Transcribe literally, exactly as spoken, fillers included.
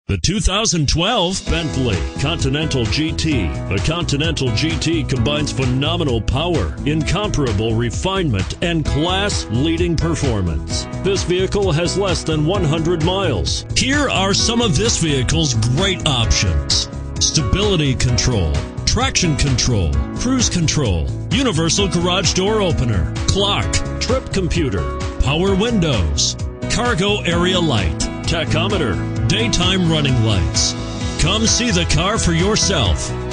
The two thousand twelve Bentley Continental G T. The Continental G T combines phenomenal power, incomparable refinement, and class-leading performance. This vehicle has less than one hundred miles. Here are some of this vehicle's great options: stability control, traction control, cruise control, universal garage door opener, clock, trip computer, power windows, cargo area light, tachometer, daytime running lights. Come see the car for yourself.